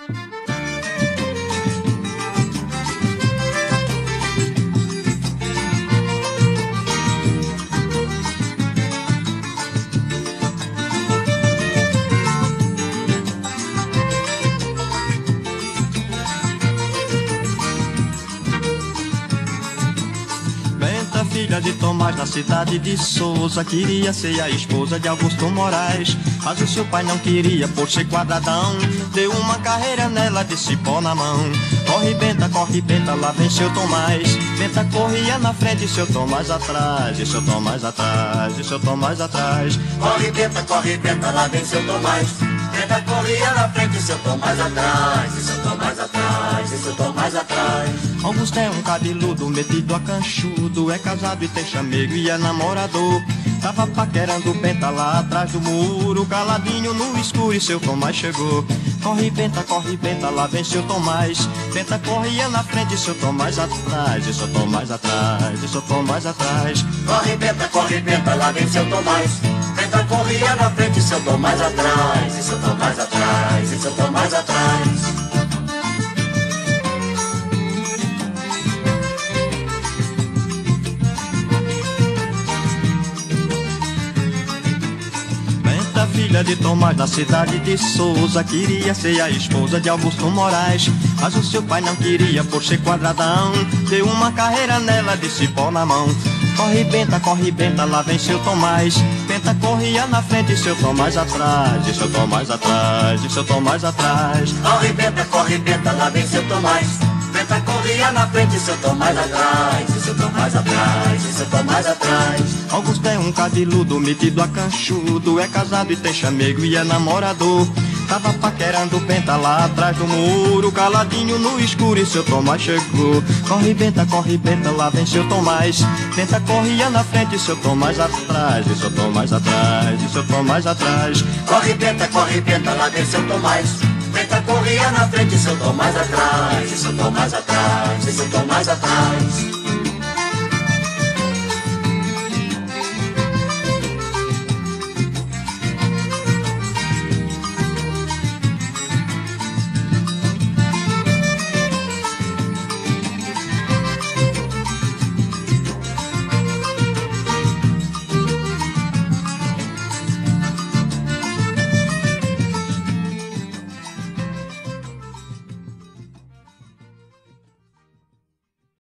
Filha de Tomás, na cidade de Souza, queria ser a esposa de Augusto Moraes. Mas o seu pai não queria, por ser quadradão. Deu uma carreira nela de cipó na mão. Corre, Benta, lá vem seu Tomás. Benta corria na frente, seu Tomás atrás. E seu Tomás atrás, e seu Tomás atrás. Corre, Benta, lá vem seu Tomás. Benta corria na frente, seu Tomás atrás. E seu Tomás atrás, e seu Tomás atrás. Augusto é um cabeludo, metido a canchudo. É casado e tem chamego e é namorador. Tava paquerando Benta lá atrás do muro. Caladinho no escuro e seu Tomás chegou. Corre, Benta, lá vem seu Tomás. Benta corria na frente e seu Tomás atrás. E seu Tomás atrás, e seu Tomás atrás. Corre, Benta, lá vem seu Tomás. Benta corria na frente e seu Tomás atrás. E seu Tomás atrás, e seu Tomás atrás. Filha de Tomás, na cidade de Souza, queria ser a esposa de Augusto Moraes. Mas o seu pai não queria, por ser quadradão. Deu uma carreira nela de cipó na mão. Corre, Benta, lá vem seu Tomás. Benta corria na frente e seu Tomás atrás. E seu Tomás atrás, e seu Tomás atrás. Corre, Benta, lá vem seu Tomás. Benta corria na frente e seu Tomás atrás. E seu Tomás atrás, e seu Tomás atrás. Augusto é um cabeludo, metido a canchudo. É casado e tem chamego e é namorador. Tava paquerando Benta lá atrás do muro. Caladinho no escuro e seu Tomás chegou. Corre, Benta, lá vem seu Tomás. Benta corria na frente e seu Tomás atrás. E seu Tomás atrás, e seu Tomás atrás. Corre, Benta, lá vem seu Tomás. Benta corria na frente e seu Tomás atrás. E seu Tomás atrás, e seu Tomás atrás.